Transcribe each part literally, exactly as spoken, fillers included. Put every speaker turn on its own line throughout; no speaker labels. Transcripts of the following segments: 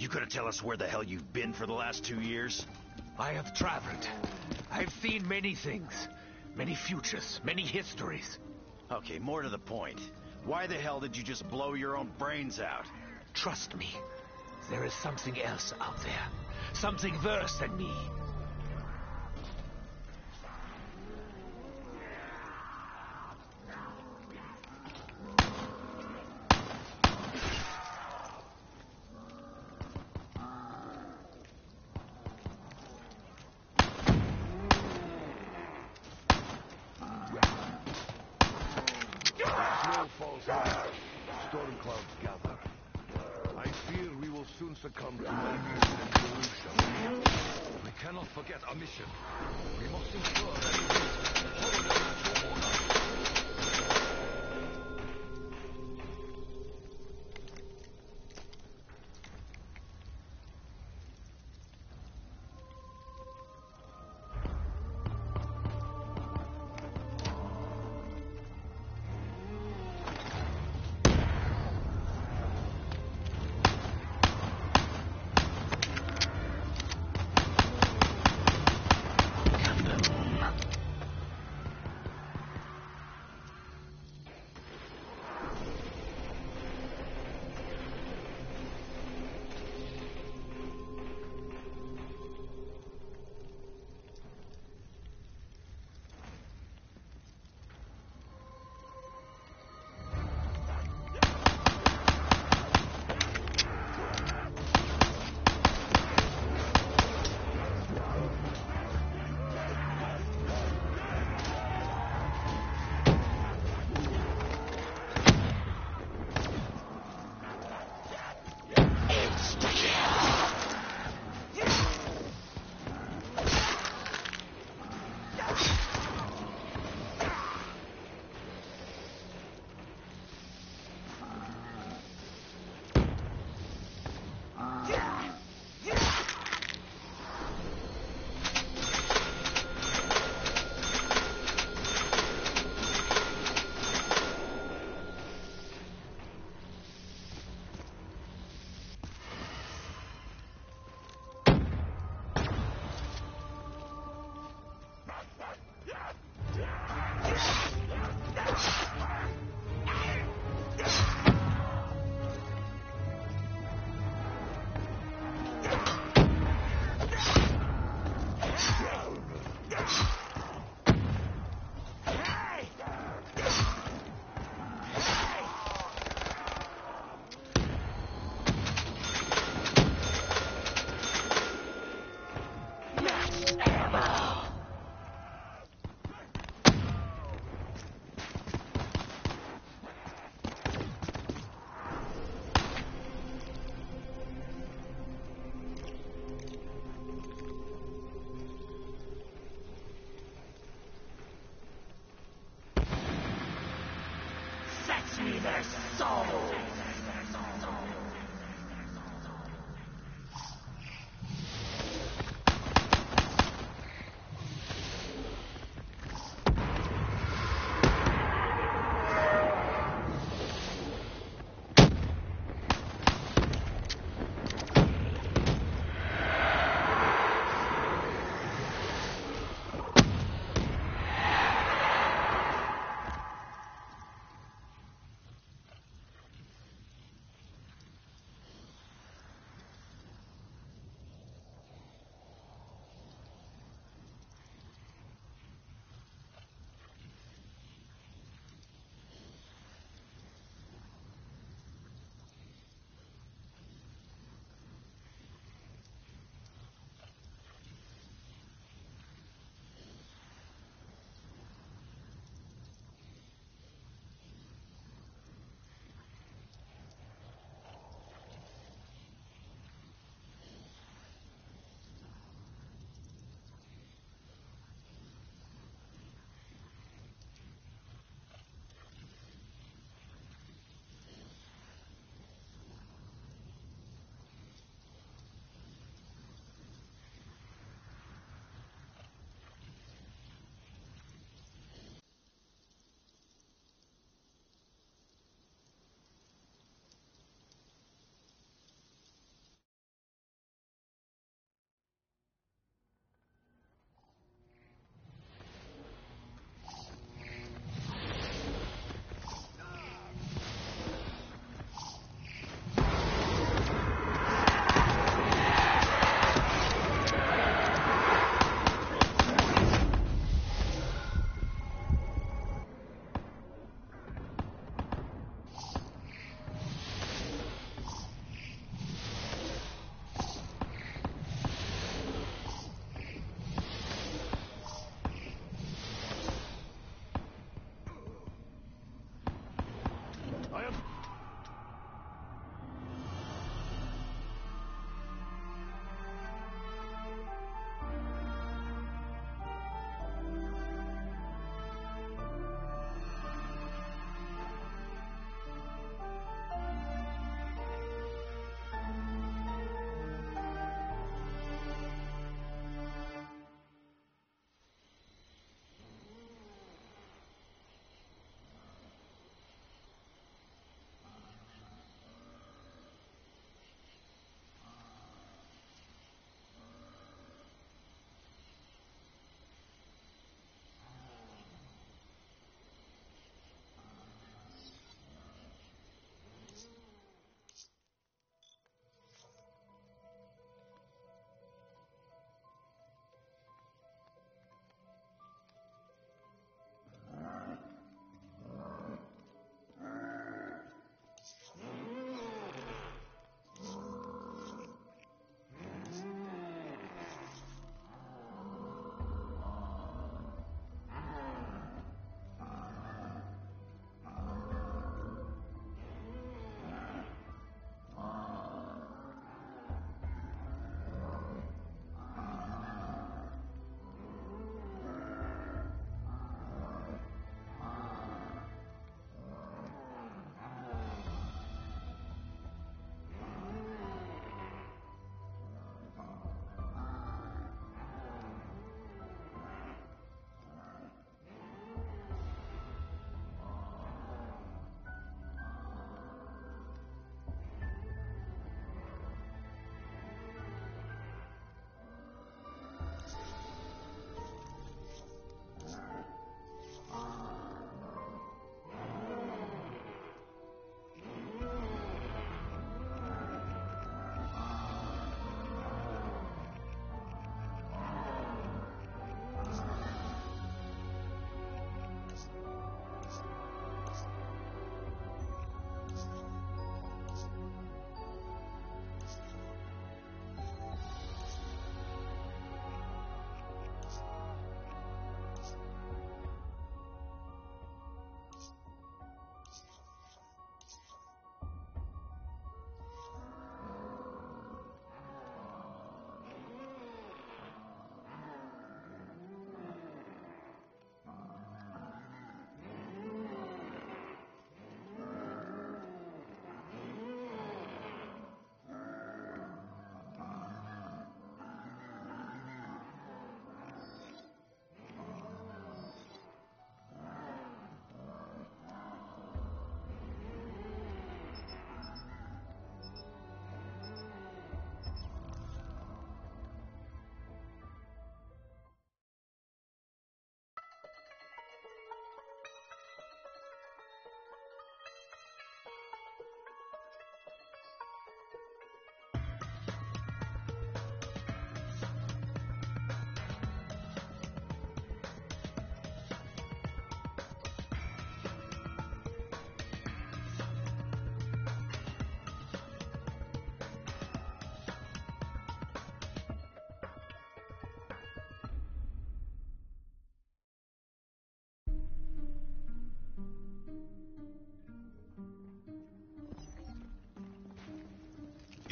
could have tell us where the hell you've been for the last two years?
I have traveled. I've seen many things. Many futures, many histories.
Okay, more to the point. Why the hell did you just blow your own brains out?
Trust me. There is something else out there. Something worse than me.
Storm clouds gather. I fear we will soon succumb to Melville's revolution. We cannot forget our mission. We must ensure that it is whole natural order.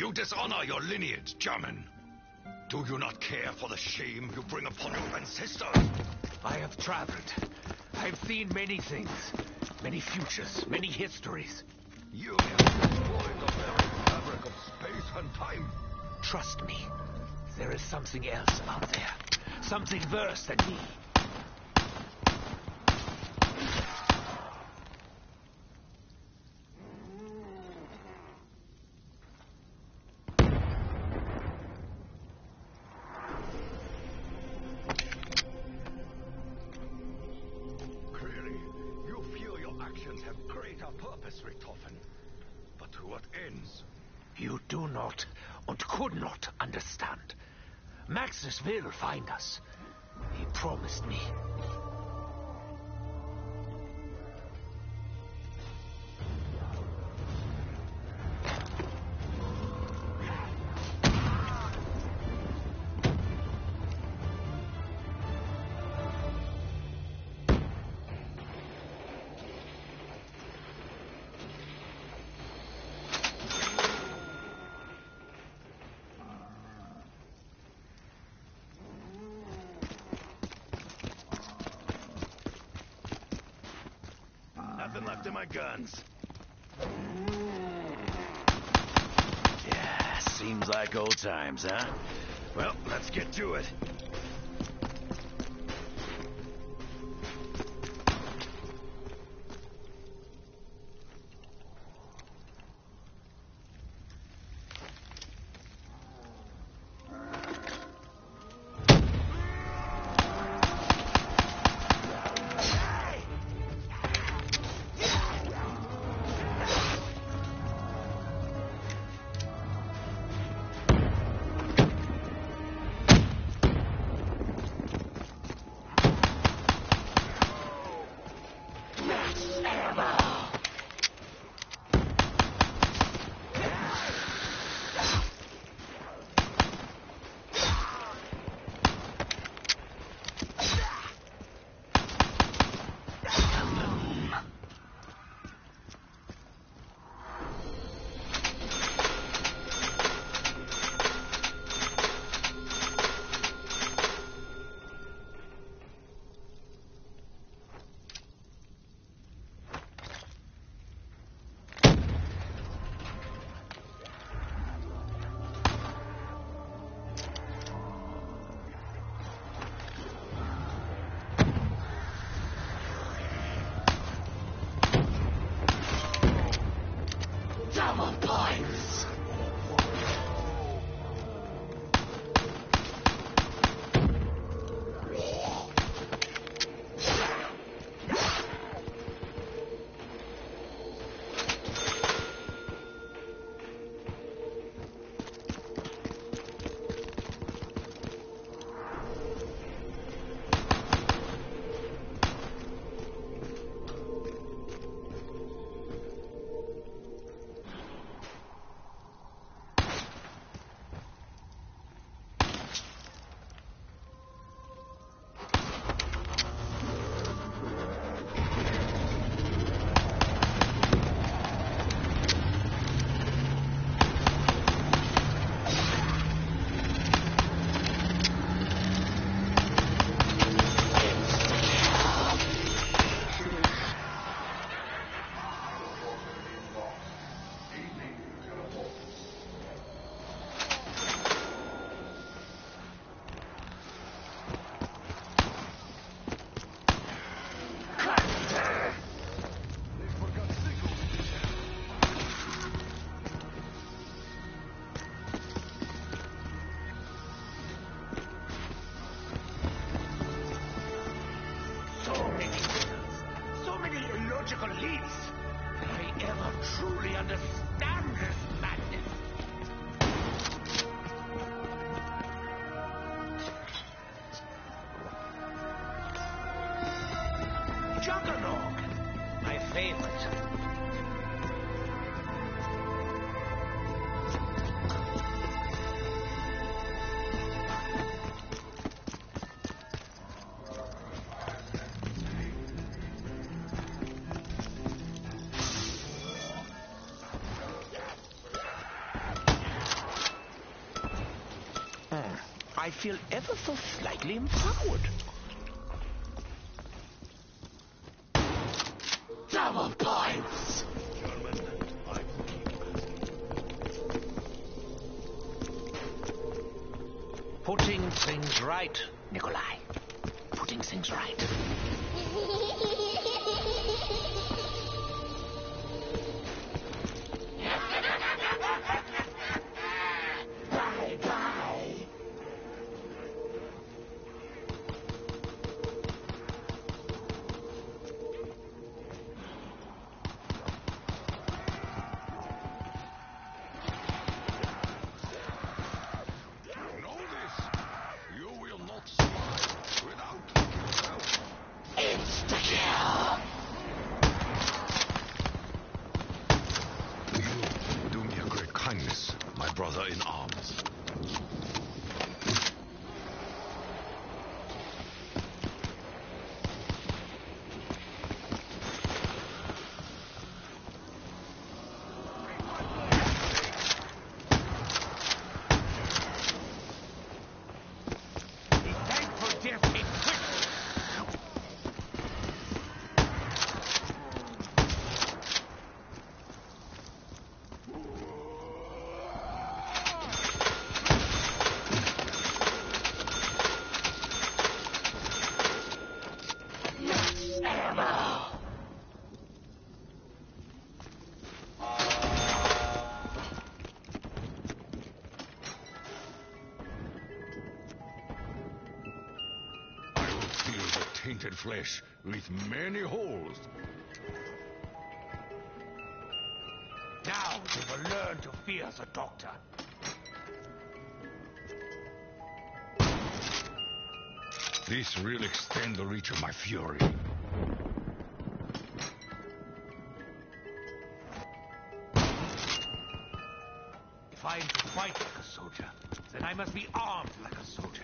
You dishonor your lineage, German. Do you not care for the shame you bring upon your ancestors?
I have traveled. I've seen many things. Many futures, many histories.
You have destroyed the very fabric of space and time.
Trust me. There is something else out there. Something worse than me.
Clearly, you feel your actions have greater purpose, Richtofen. But to what ends?
You do not and could not understand. Maximus will find us. He promised me.
Nothing left in my guns. Yeah, seems like old times, huh? Well, let's get to it.
I feel ever so slightly empowered. Double points!
German, I will keep
Putting things right, Nikolai. Putting things right. Bye-bye.
know this. You will not survive without taking yourself.
Insta-kill!
You do me a great kindness, my brother in arms. Tainted flesh with many holes.
Now they will learn to fear the doctor.
This will extend the reach of my fury.
If I am to fight like a soldier, then I must be armed like a soldier.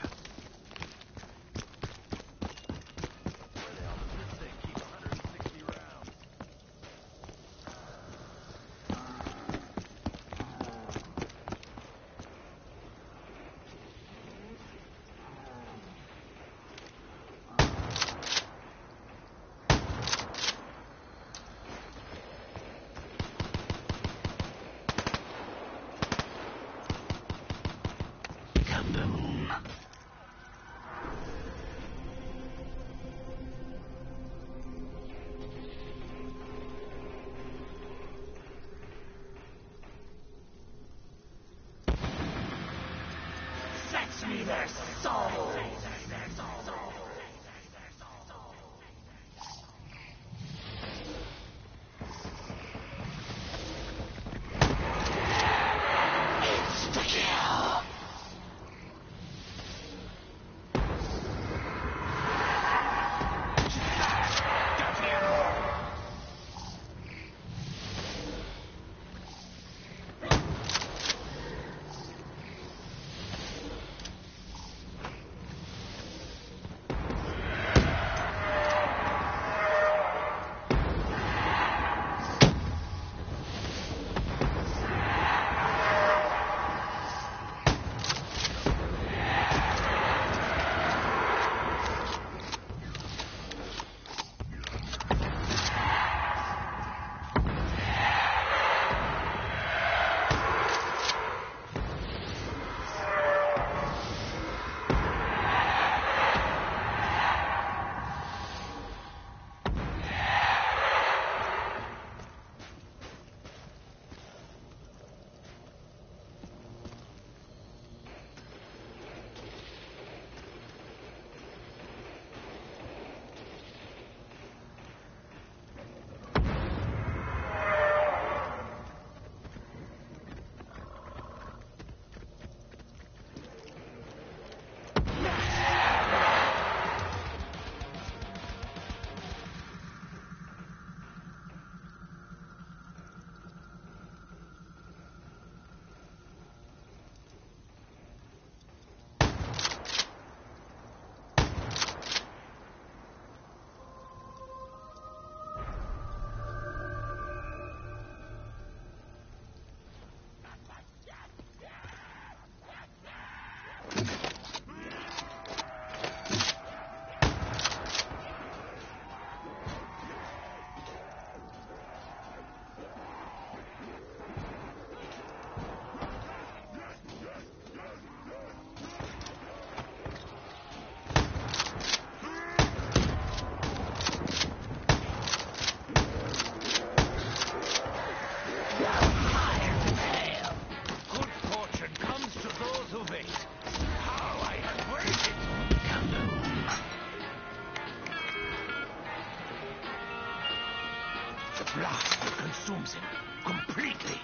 The blast consumes him completely.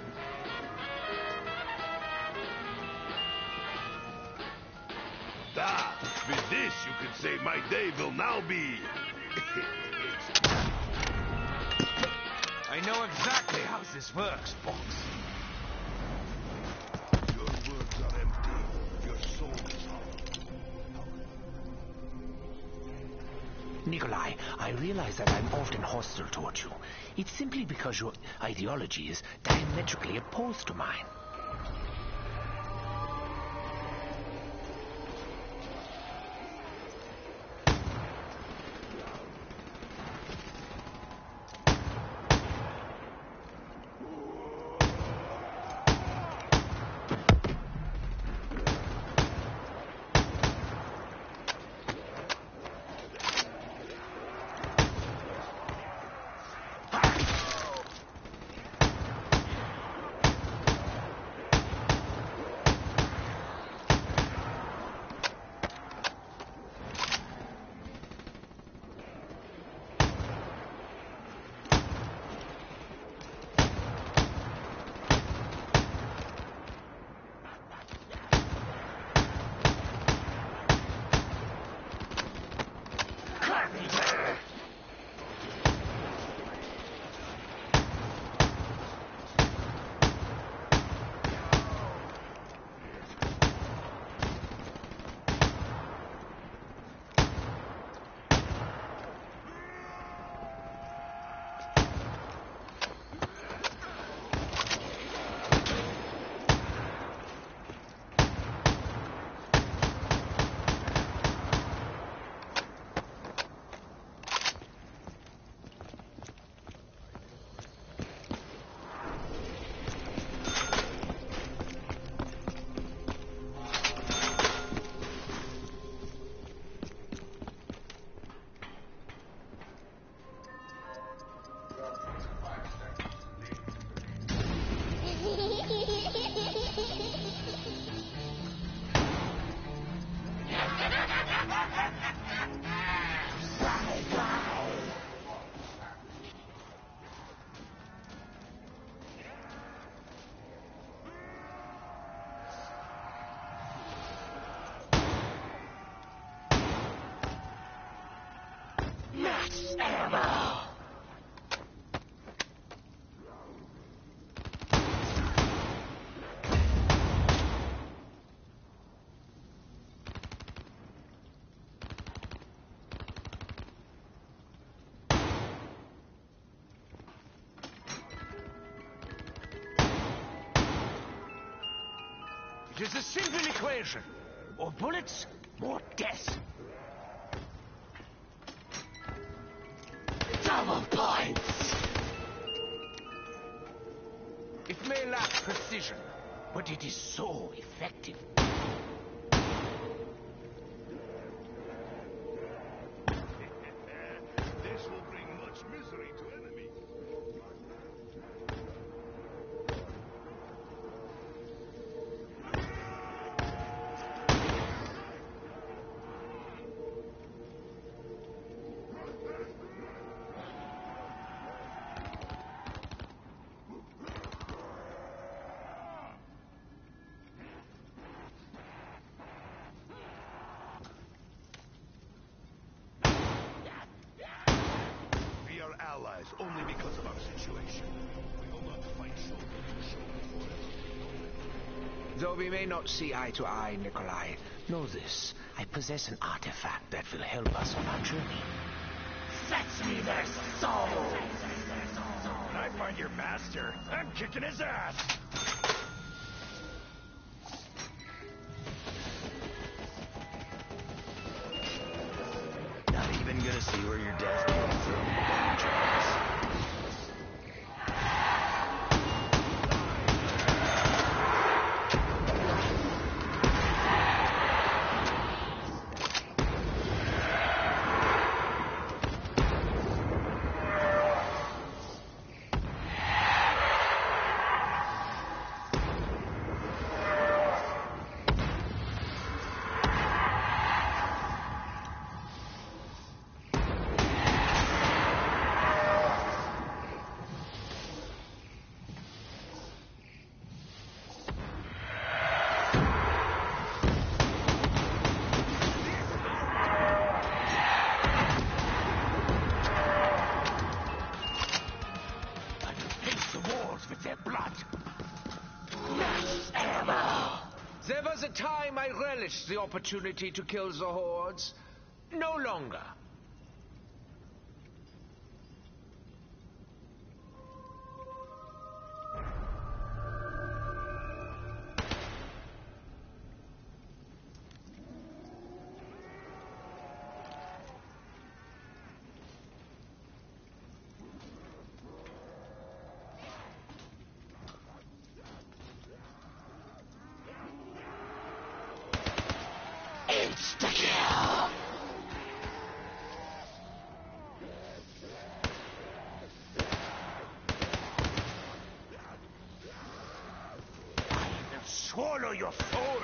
Ah, with this you could say my day will now be...
I know exactly how this works, Fox.
Your words are empty. Your soul is hollow.
Nikolai, I realize that I'm often hostile towards you. It's simply because your ideology is diametrically opposed to mine. It is a simple equation. More bullets, more death. Double points! It may lack precision, but it is so effective.
This will bring much misery to enemies. Allies only because of our situation. We will not fight shoulder to shoulder forever.
Though we may not see eye to eye, Nikolai, know this. I possess an artifact that will help us on our journey. Fetch me their soul!
When I find your master, I'm kicking his ass! Not even gonna see where your death came from, Charles.
I relish the opportunity to kill the hordes. No longer.
Insta-kill! I will swallow your soul!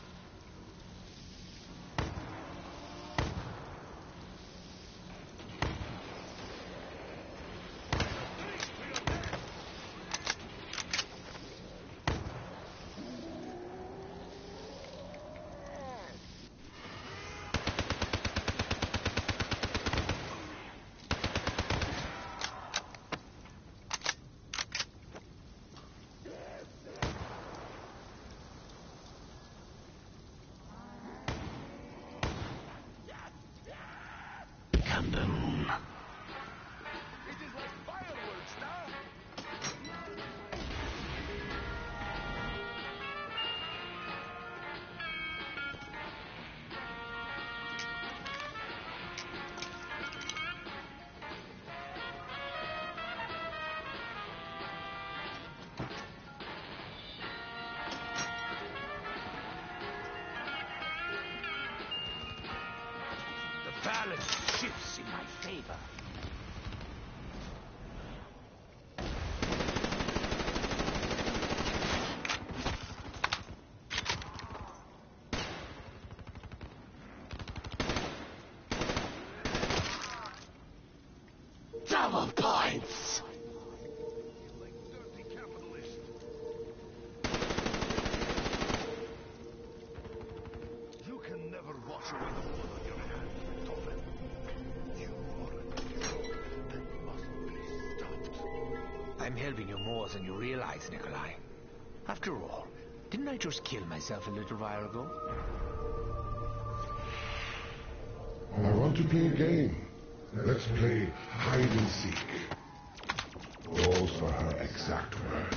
Balance shifts in my favor.
Double points!
You can never wash away the blood on your hands, Beethoven. You are a hero that must be stopped.
I'm helping you more than you realize, Nikolai. After all, didn't I just kill myself a little while ago?
I want to play a game. Let's play hide and seek. Those were her exact words.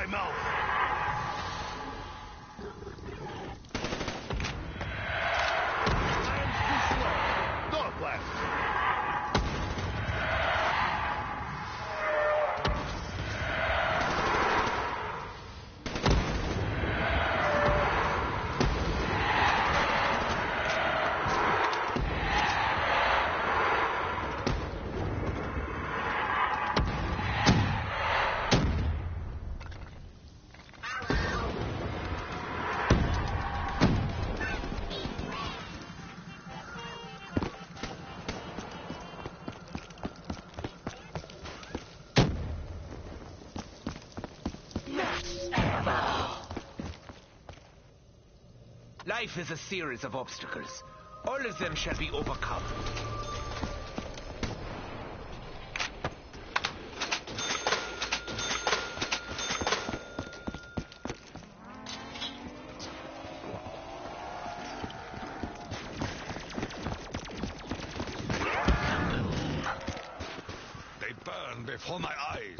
mouth! Hands too slow! Dog blast!
Life is a series of obstacles. All of them shall be overcome.
They burn before my eyes.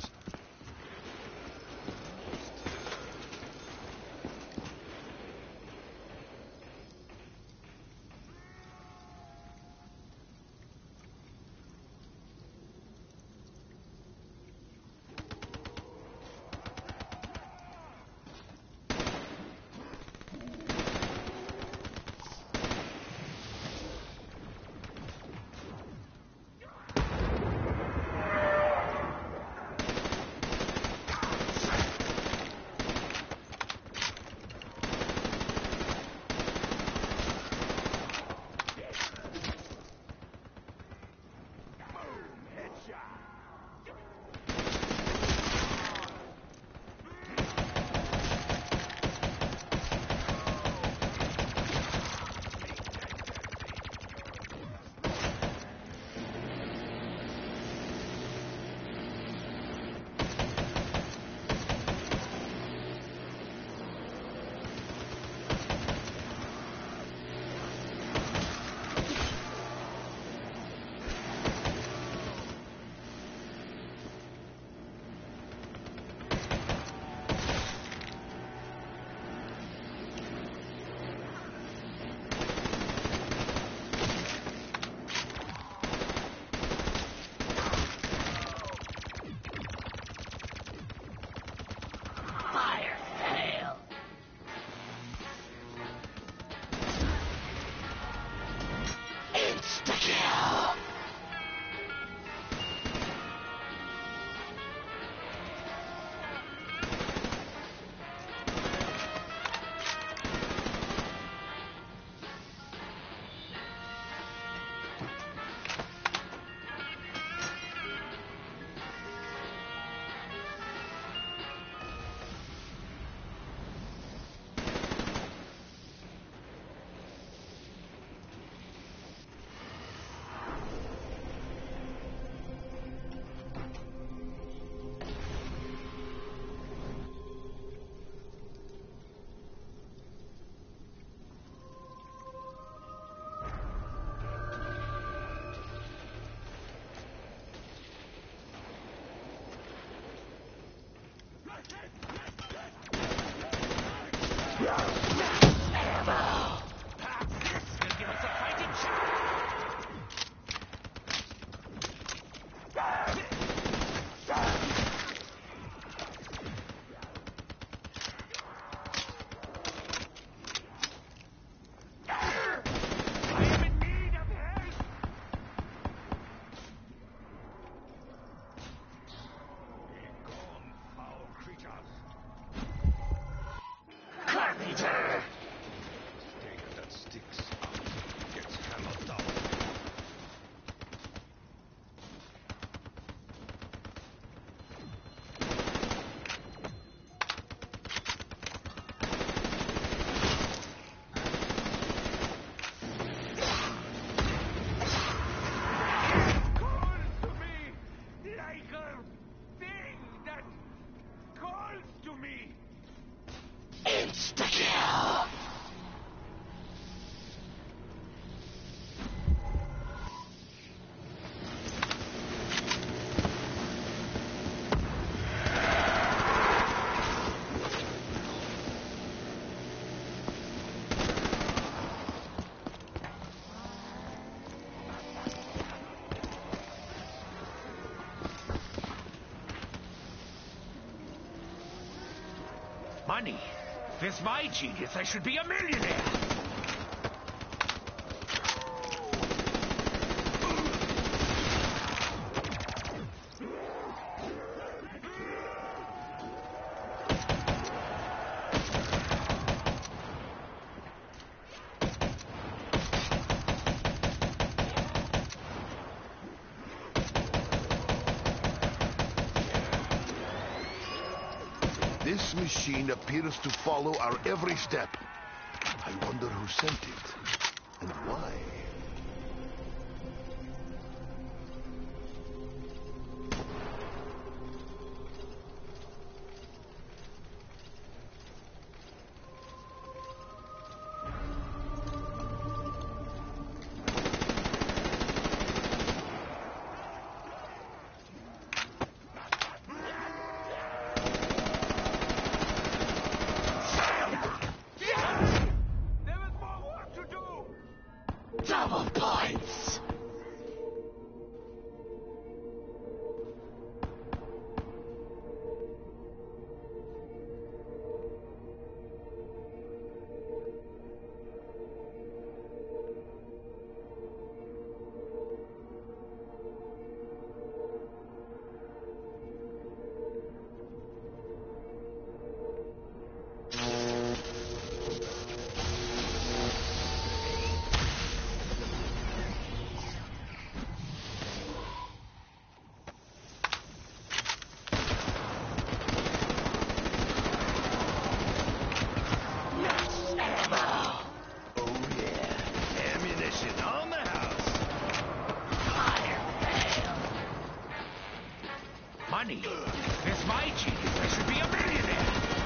Money. With my genius, I should be a millionaire.
This machine appears to follow our every step. I wonder who sent it, and why.
Double points!
Money. With my genius, I should be a millionaire.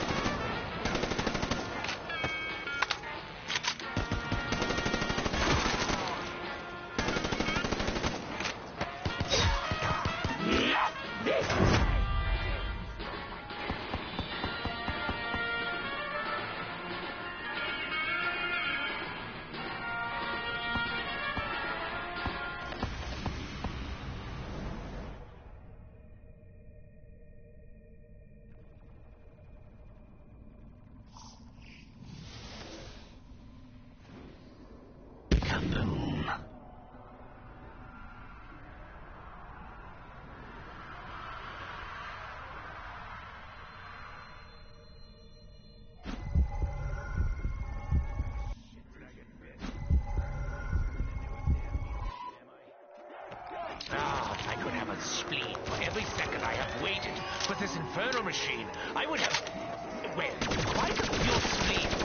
Ah, if I could have a spleen for every second I have waited for this infernal machine, I would have, well, quite a few spleens.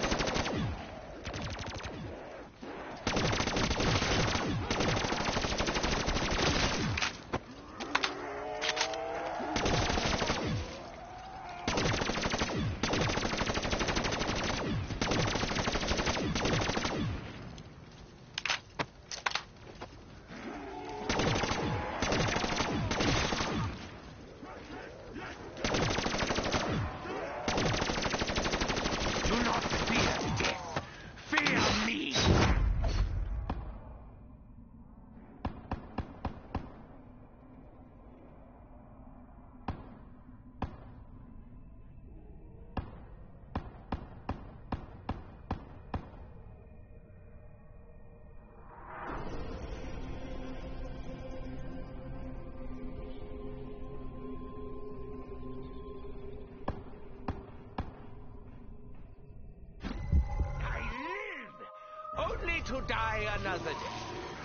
Only to die another day.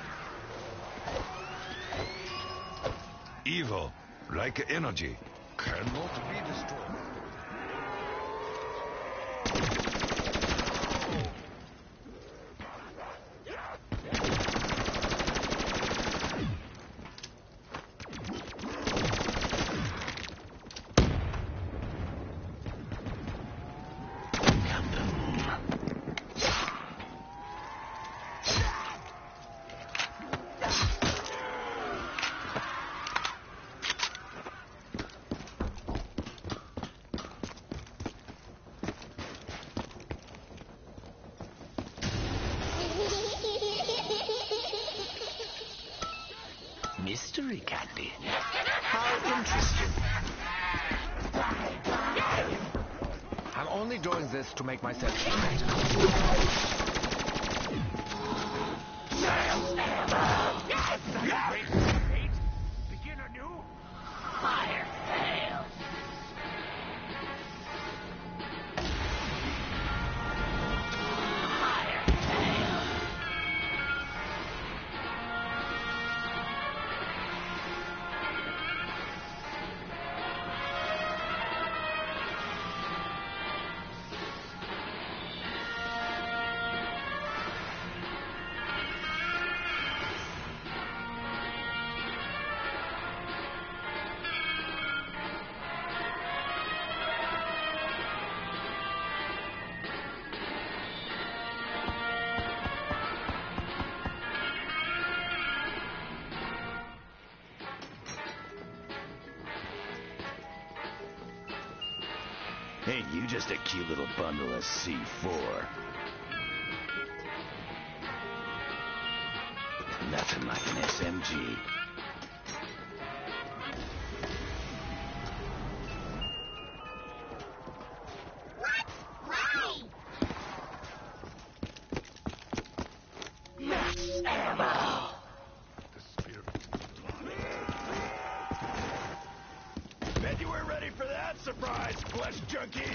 Evil, like energy, cannot be destroyed.
Mystery candy. How interesting. I'm only doing this to make myself better.
Begin anew?
Fire fails. Fire fails.
Ain't you just a cute little bundle of C four? Nothing like an S M G.
Max ammo.
Bet you weren't ready for that, surprise, flesh junkies!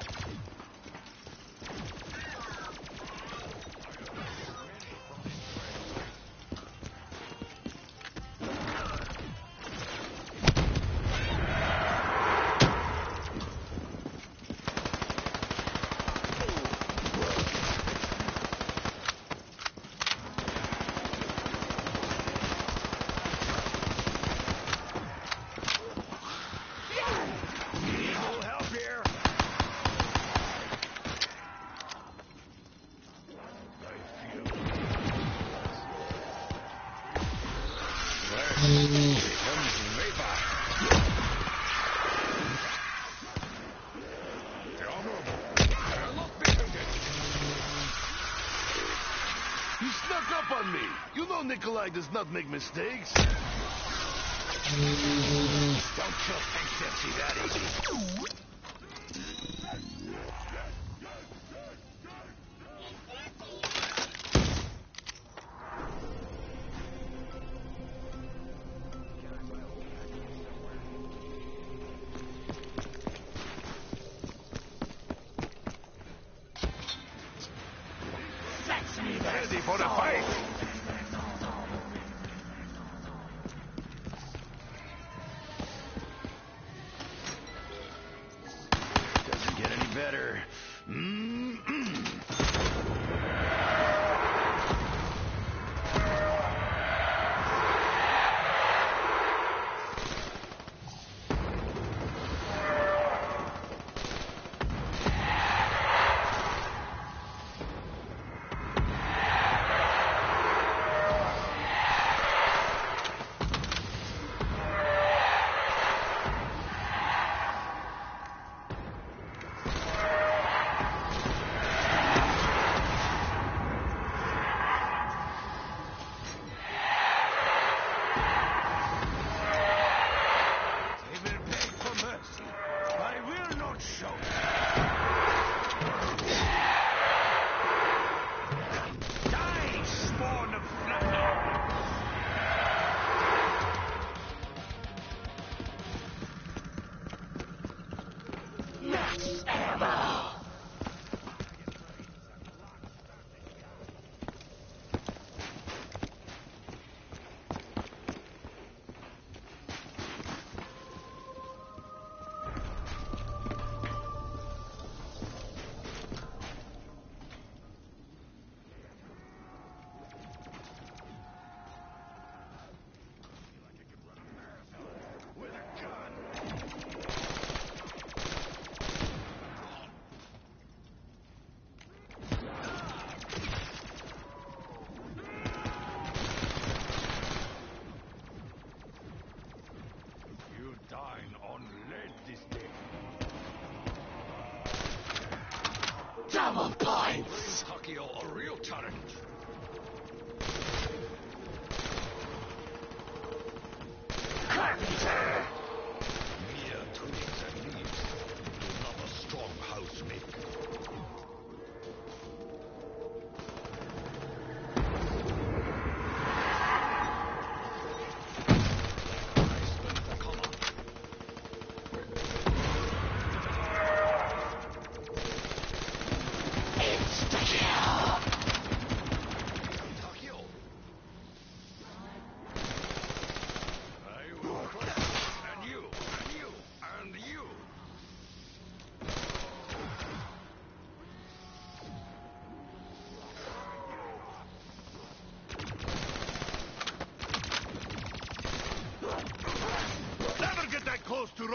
You snuck up on me. You know Nikolai does not make mistakes.
Don't kill Pink Dipsy that easy.
Ready for the fight!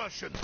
Russians!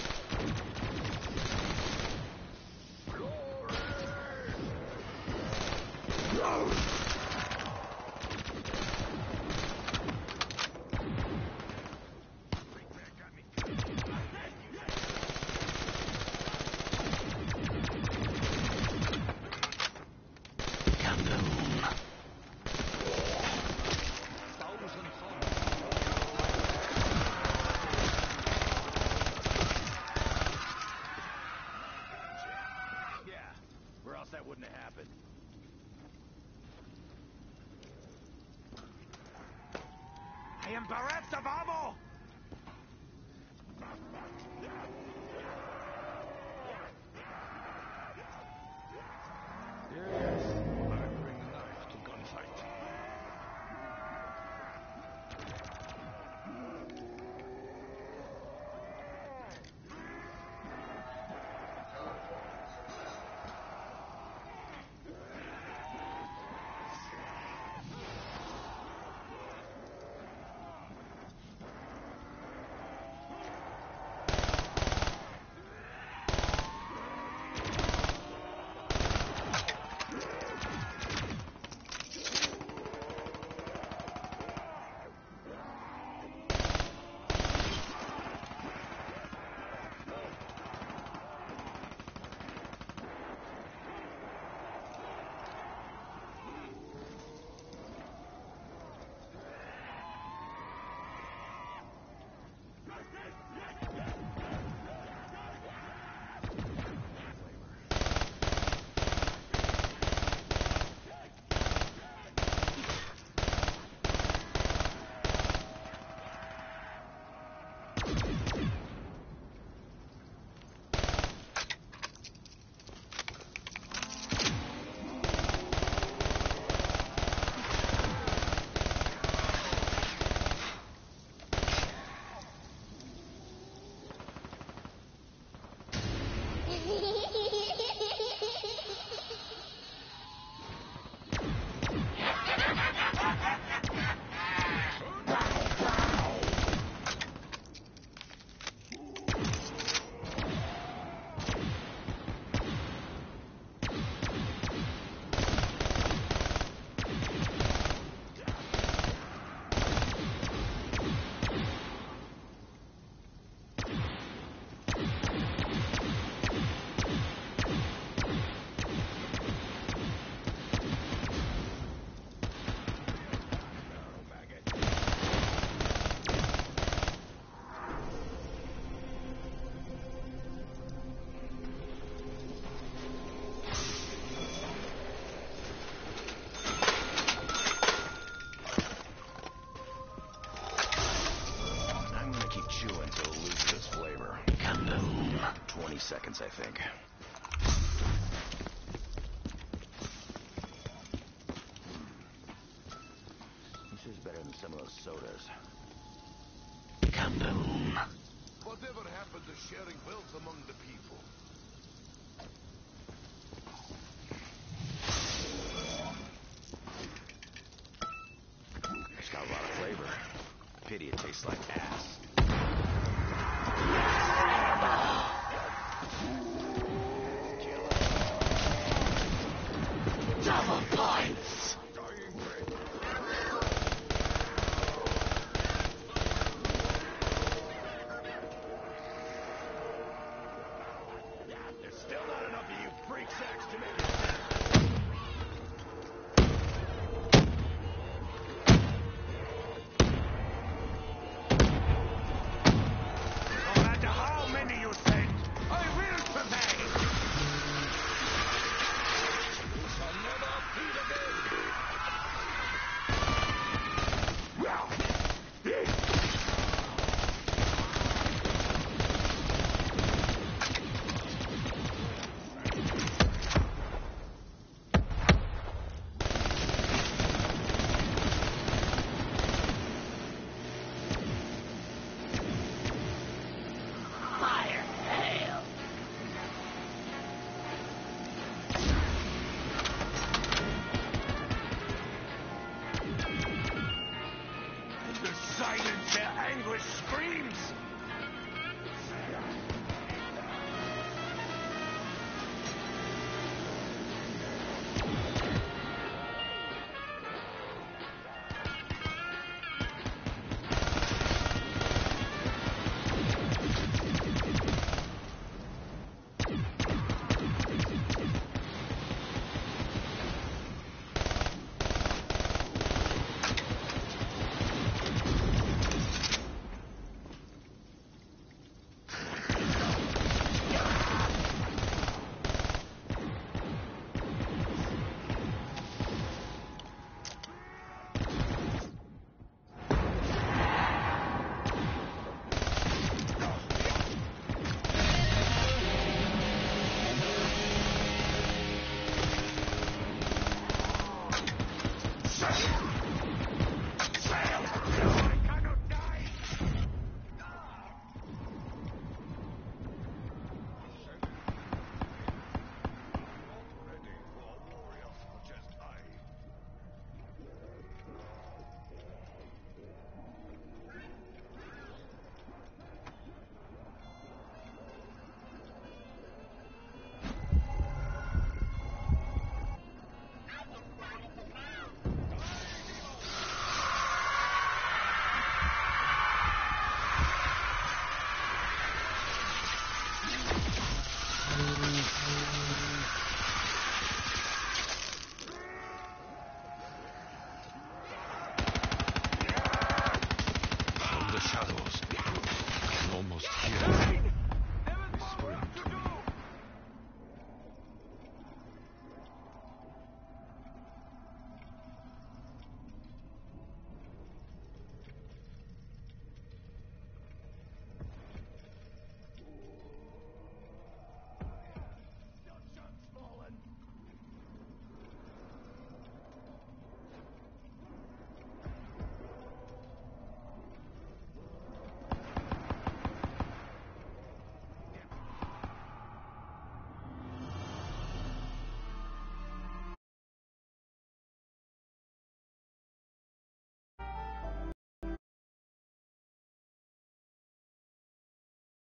That wouldn't have happened.
I am bereft of ammo! Yes, I bring the knife to gunfight.
twenty seconds, I think. This is better than some of those sodas.
Kaboom!
Whatever happened to sharing wealth among the people?
It's got a lot of flavor. Pity it tastes like ass.
Double points!
There's still not enough of you freak sacks to make it.
No matter how many you send, I will prevail! We shall never feed again!
Fire hail!
To silence their anguished screams!